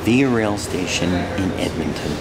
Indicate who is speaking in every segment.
Speaker 1: Via Rail Station in Edmonton.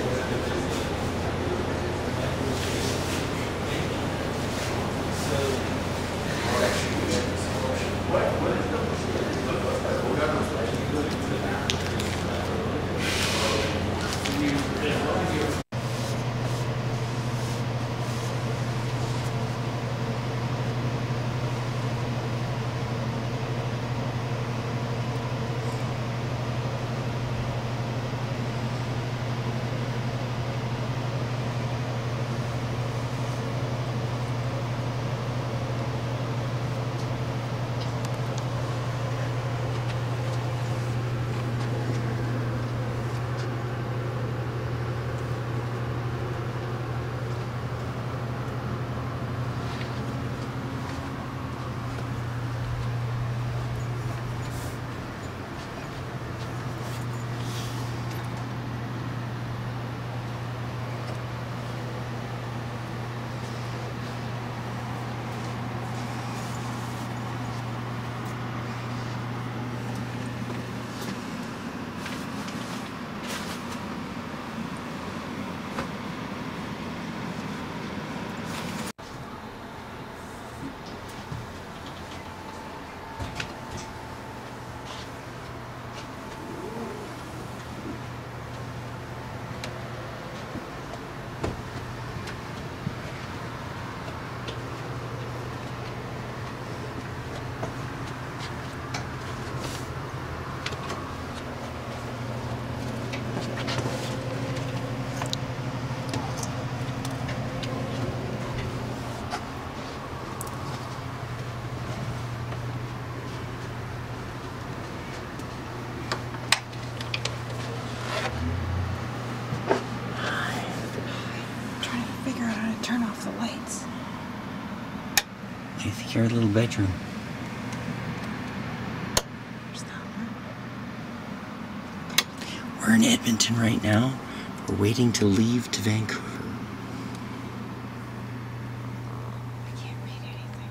Speaker 2: Turn off the lights.
Speaker 1: I think your little bedroom.
Speaker 2: There's that one.
Speaker 1: We're in Edmonton right now. We're waiting to leave to Vancouver.
Speaker 2: I can't read anything.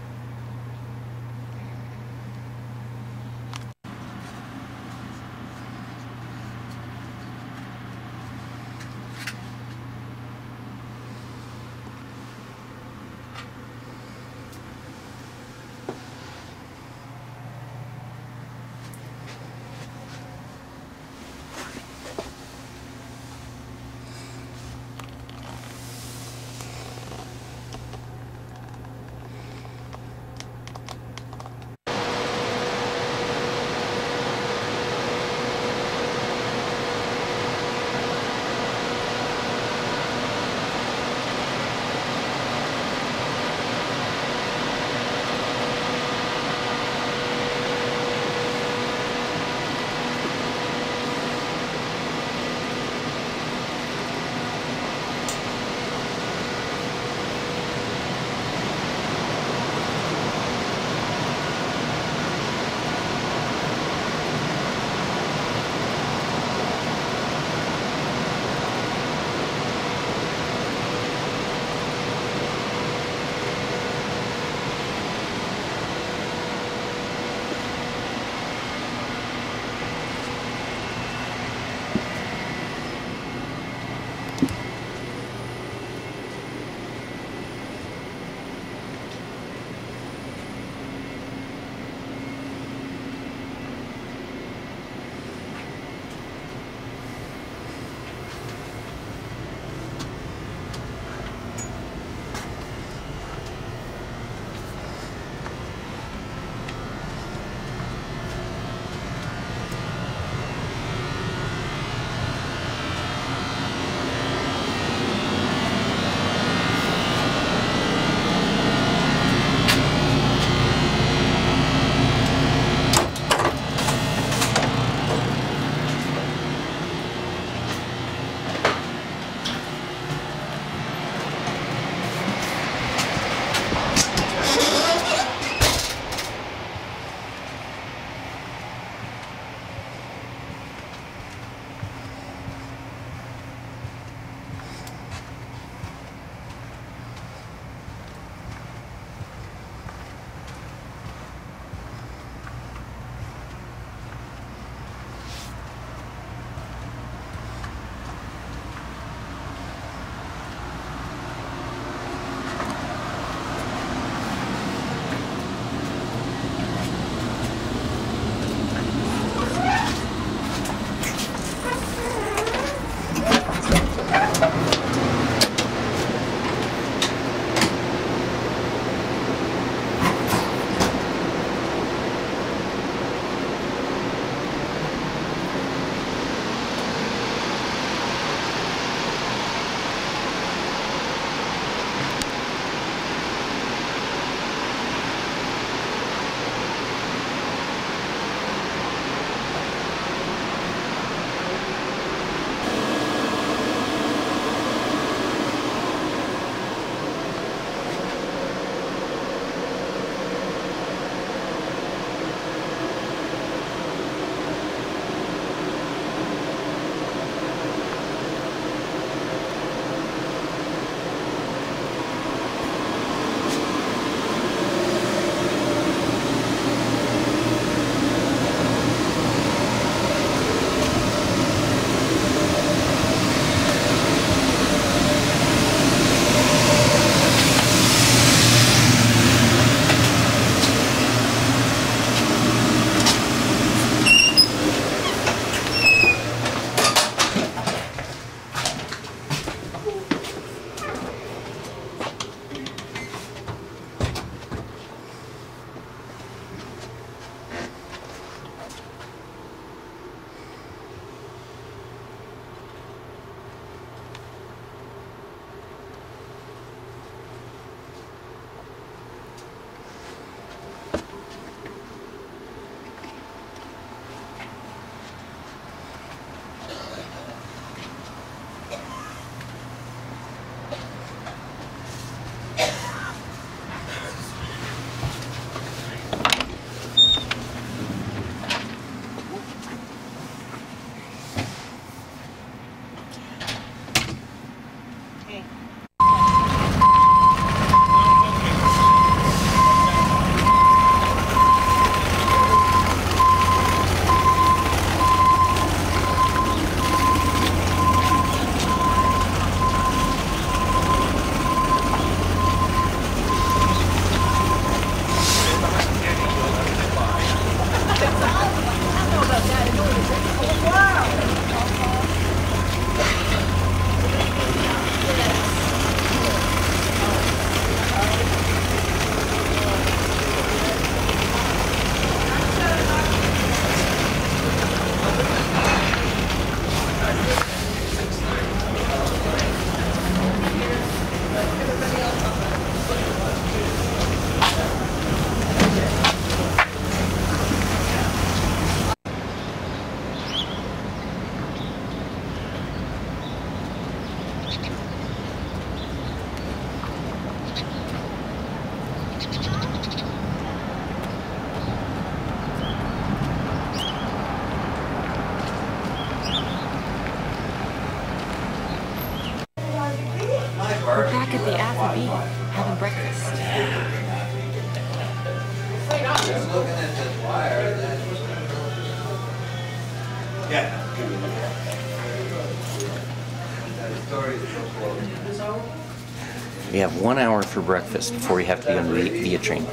Speaker 1: We have 1 hour for breakfast before we have to be on via train.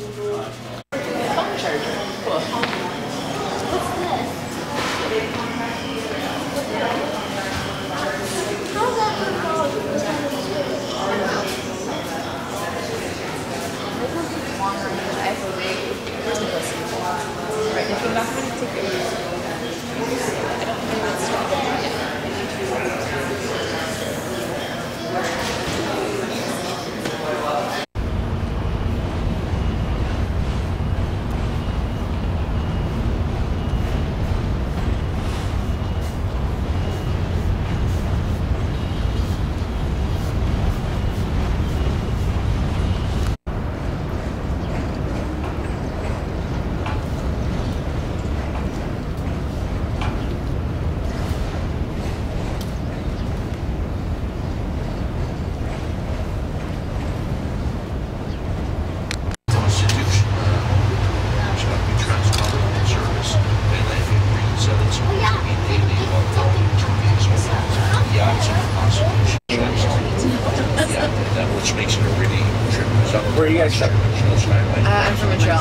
Speaker 3: I'm from Montreal.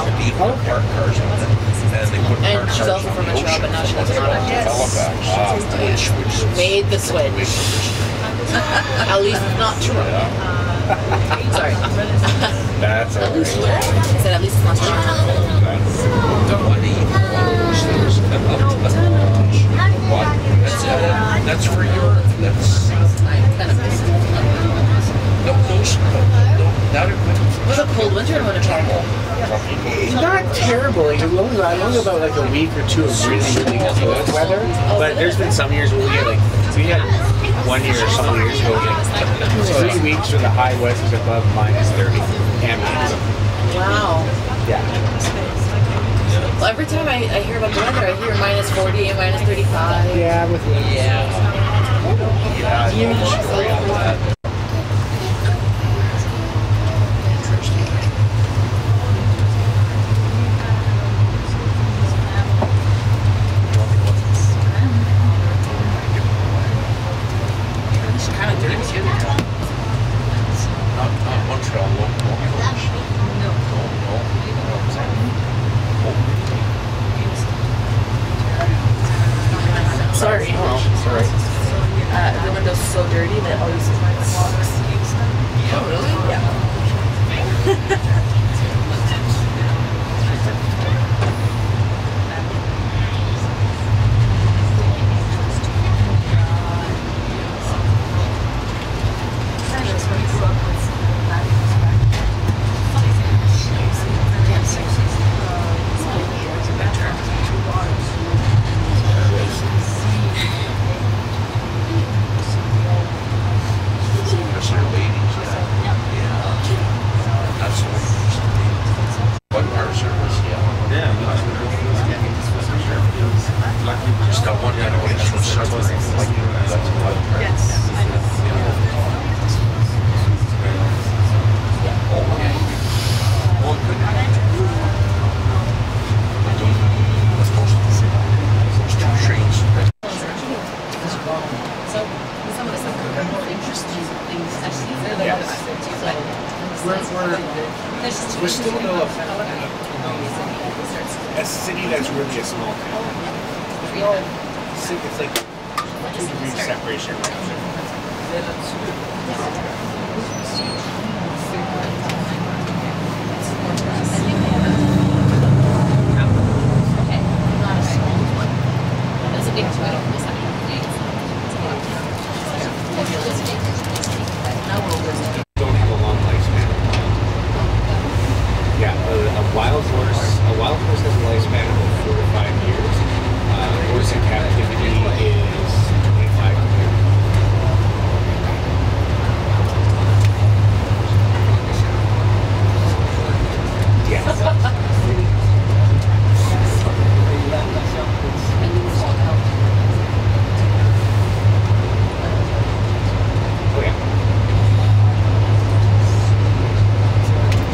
Speaker 3: And she's also from Montreal, but now she lives in Ottawa. Made the switch. At least it's not true. Sorry.
Speaker 4: That's a
Speaker 3: I said at least it's not true.
Speaker 5: That's for your. That's.
Speaker 3: I kind of miss it.
Speaker 5: No, not a good.
Speaker 3: It was a cold winter in Winnipeg.
Speaker 4: not terrible. Like, I'm only about like a week or two of really, really good weather. But there's been some years where we had 1 year or some years ago, like 3 weeks where the high was above -30 ambient.
Speaker 3: Wow.
Speaker 4: Yeah.
Speaker 3: Well, every time I hear about the weather, I hear -40 and -35.
Speaker 4: Yeah, with wind.
Speaker 5: Yeah.
Speaker 3: Sorry.
Speaker 4: Oh, sorry.
Speaker 3: The window's so dirty that all you see is walks.
Speaker 5: Oh, really?
Speaker 3: Yeah.
Speaker 4: We're still in a city that's really a small town. It's like 2 degrees separation right now. Don't have a long lifespan. Yeah, a wild horse has a lifespan of 4 to 5 years. Horse in captivity is 25 years. Yes. Oh yeah.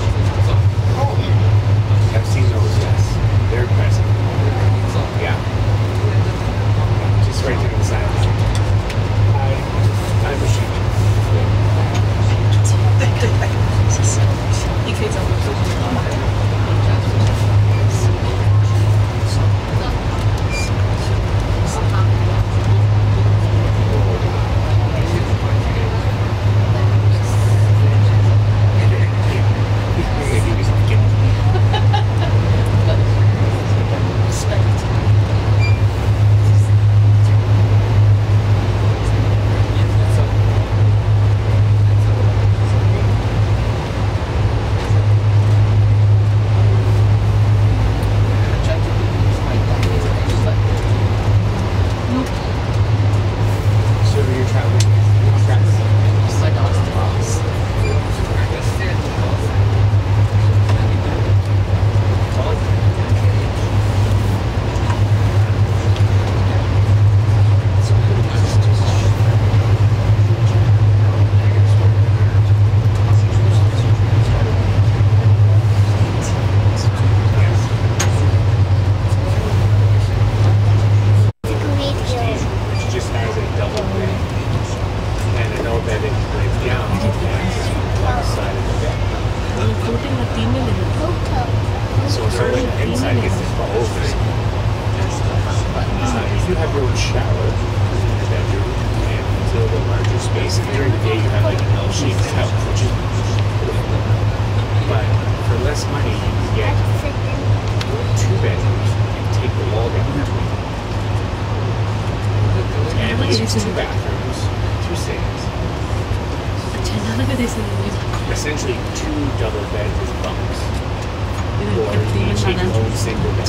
Speaker 4: Essentially, 2 double beds as bunks, or each own single bed,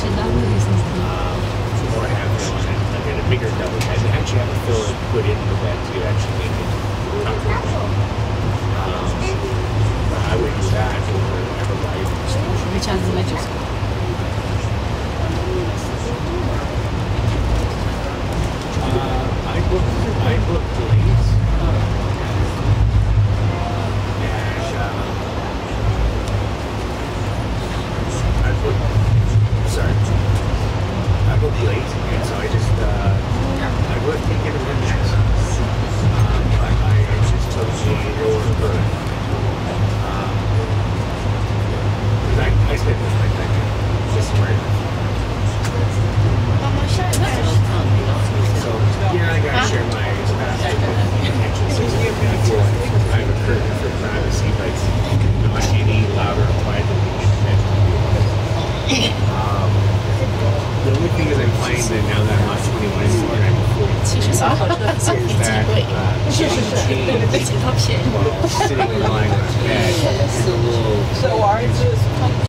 Speaker 4: or have like a bigger double bed. They actually have to fill it, put in the bed to actually make it comfortable. I would do that over everybody.
Speaker 3: Which has the ledges?
Speaker 4: I booked late. I booked late, and so I just, I would think it was next. But I just took the lower berth. Because I spent this night thinking, this is where so, I gotta share my attention system before I have a curtain for privacy, but not any louder or quieter than the only thing is I'm finding that now that I'm not 21 anymore and I'm 42, is that while sitting and lying on my bed is a little...
Speaker 2: So ours is...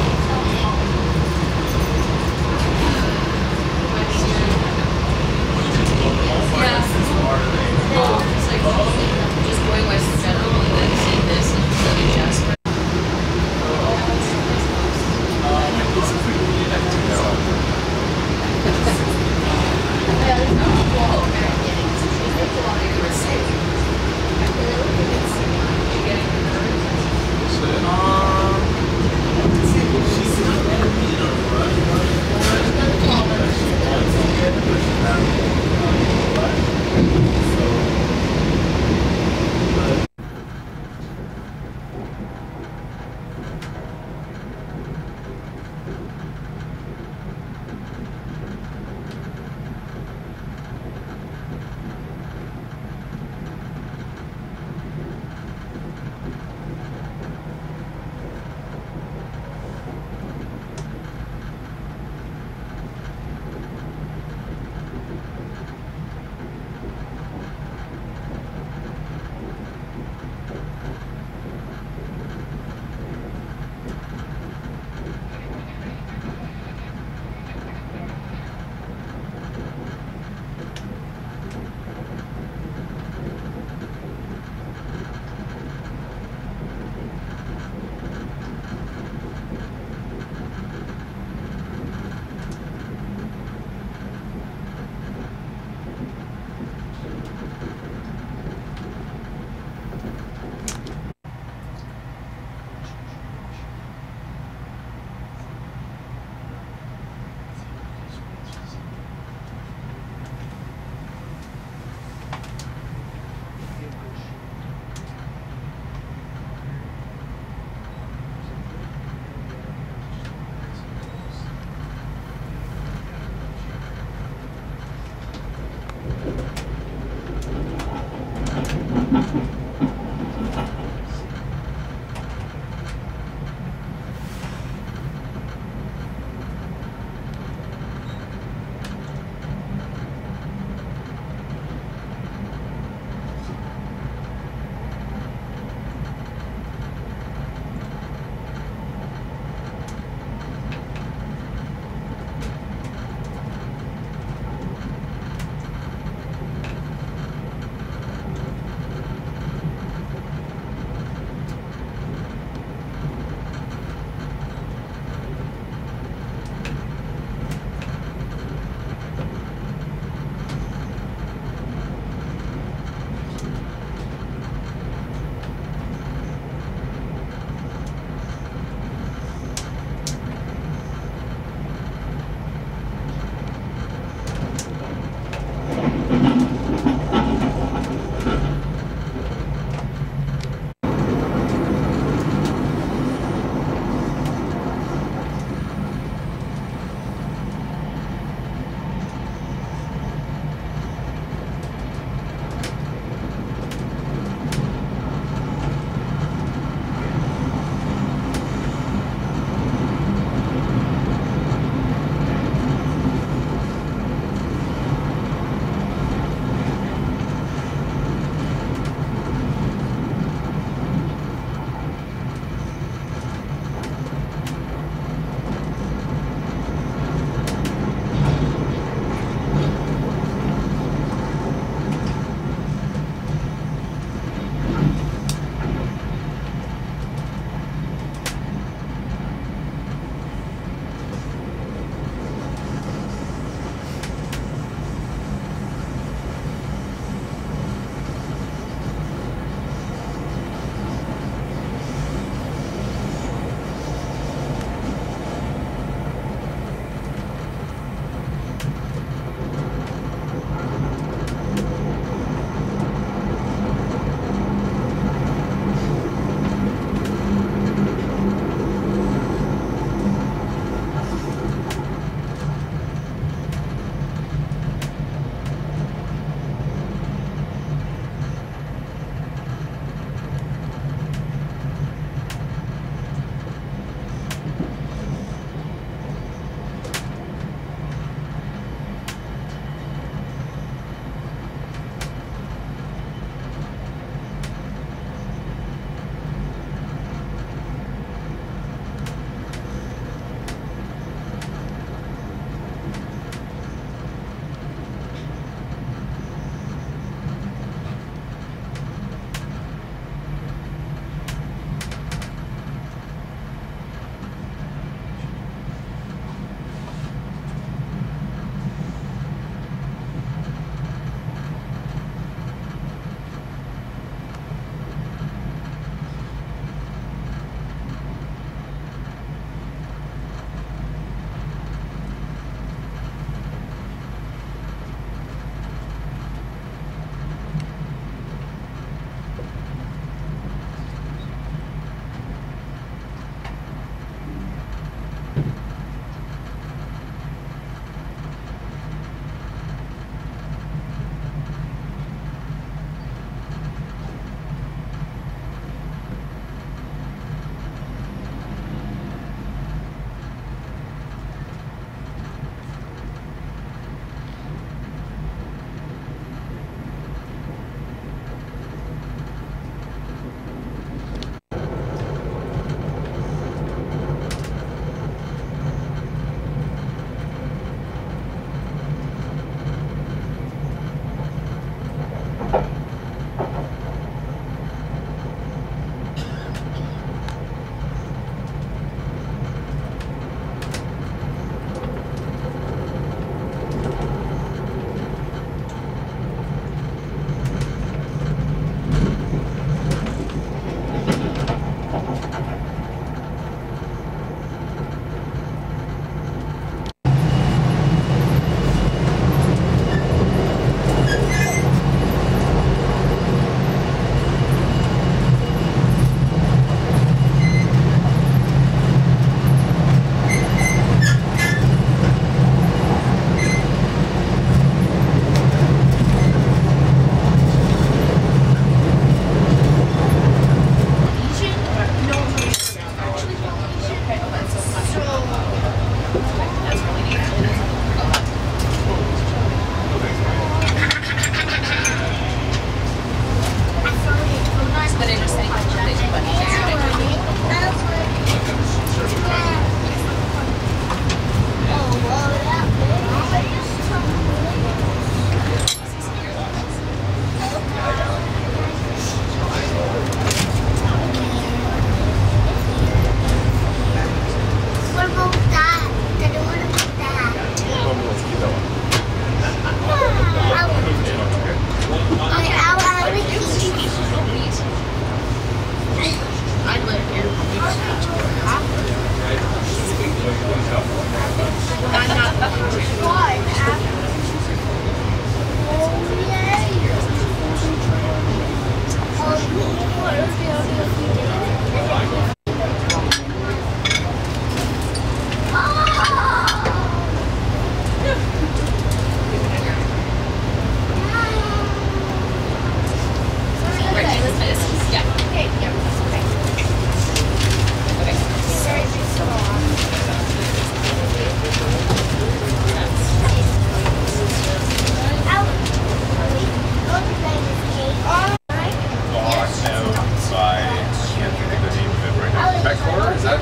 Speaker 3: Just going west in general and then seeing this and studying Jasper.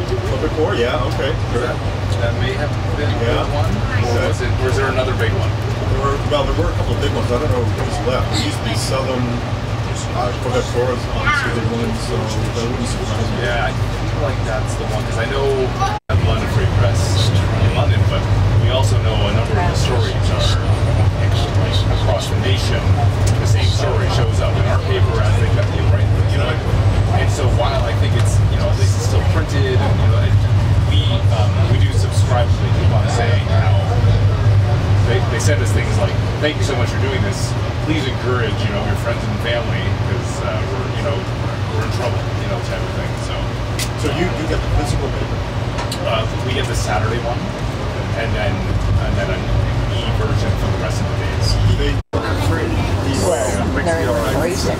Speaker 6: Before, yeah, okay. Sure.
Speaker 7: That may have been the one. Or was there another big one?
Speaker 6: There were a couple of big ones. I don't know who's left. There used to be Southern Quebec Forest, obviously big ones, so that wouldn't surprise me.
Speaker 7: Yeah, I feel like that's the one, because I know at London Free Press in London, but we also know a number of the stories are across the nation. The same story shows up in our paper as they got the right, you know. And so while I think it's, you know, at least it's still printed, and you know, we do subscribe to the keep on saying how they send us things like, thank you so much for doing this. Please encourage, you know, your friends and family, because we're in trouble, you know, type of thing. So
Speaker 6: you get the physical paper?
Speaker 7: We get the Saturday one, and then an e-version for the rest of the days.
Speaker 2: They're in racing.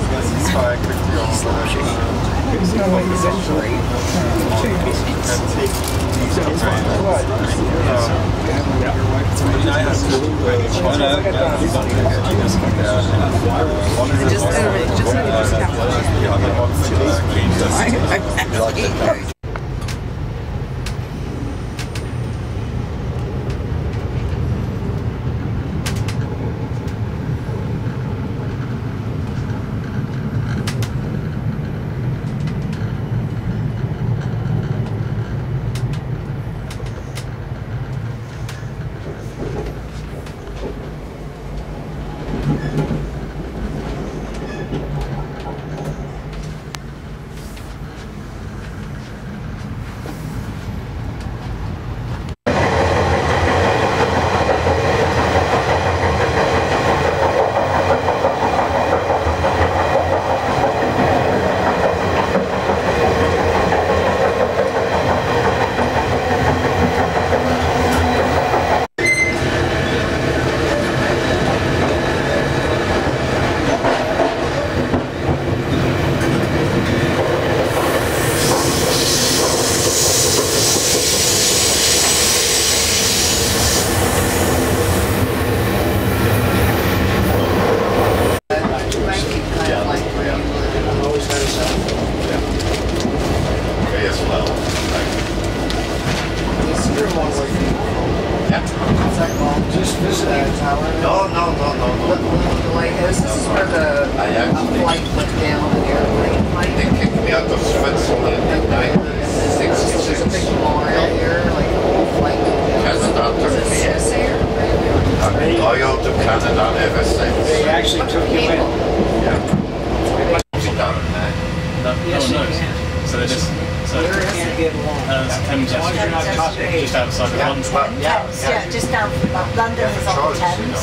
Speaker 8: Just down from London is on the Thames,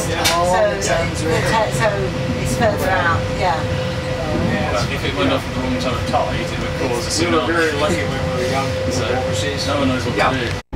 Speaker 8: so it's further out, yeah.
Speaker 7: If it went off at the wrong time of tide, it would cause a tsunami.
Speaker 4: We were very lucky when we were young to
Speaker 7: so
Speaker 4: overseas.
Speaker 7: No one knows what to do.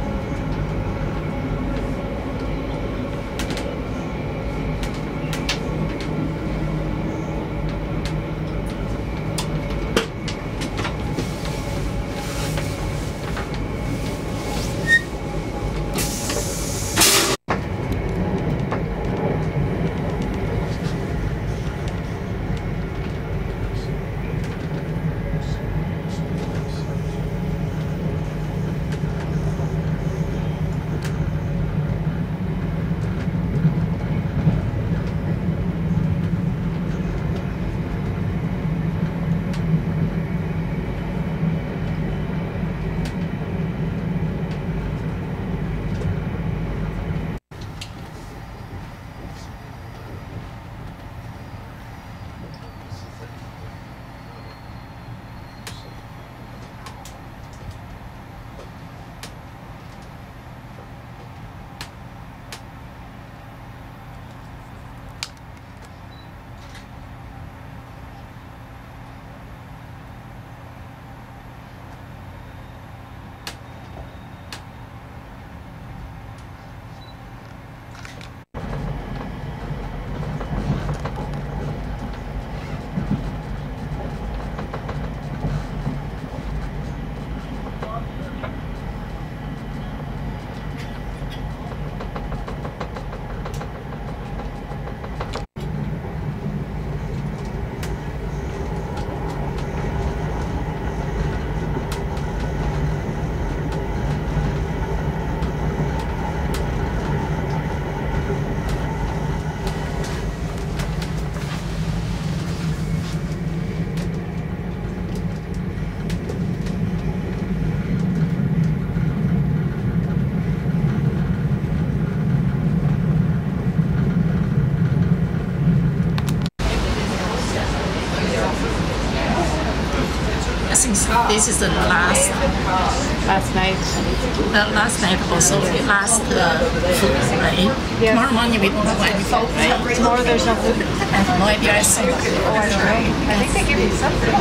Speaker 9: this is the last night. Last night also the last food, right?
Speaker 2: Yeah.
Speaker 9: Tomorrow morning we don't have any food, right?
Speaker 2: Tomorrow there's no food.
Speaker 9: I have no idea. I see.
Speaker 2: Oh, I don't know. I think they give you something.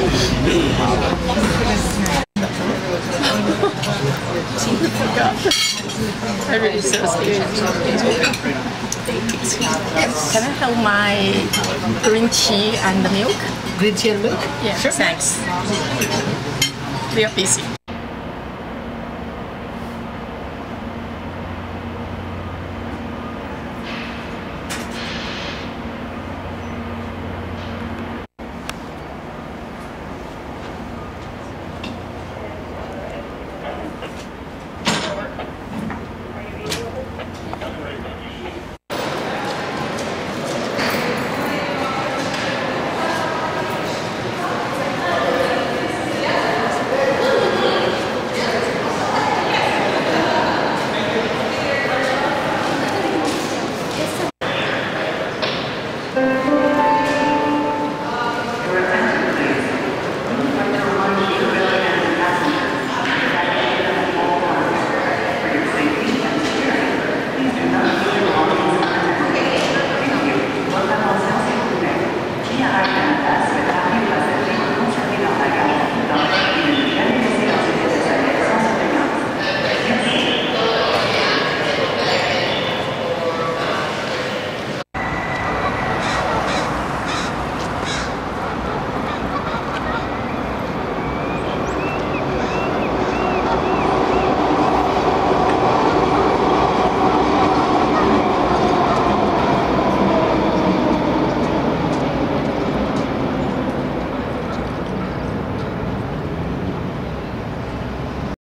Speaker 9: I really so scared. Can I have my green tea and milk?
Speaker 3: Green tea and milk?
Speaker 9: Yeah, sure. Thanks. We are busy.